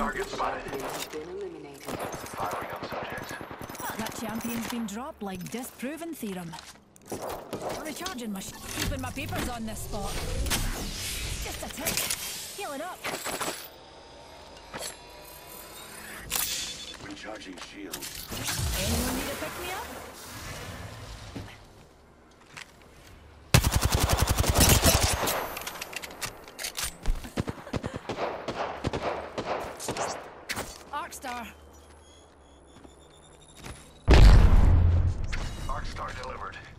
Target spotted. Has been eliminated. Firing on subjects. That champion's been dropped like disproven theorem. Recharging my keeping my papers on this spot. Just a tick. Heal it up. Recharging shields. Anyone need a pick me up? Arcstar. Arcstar delivered.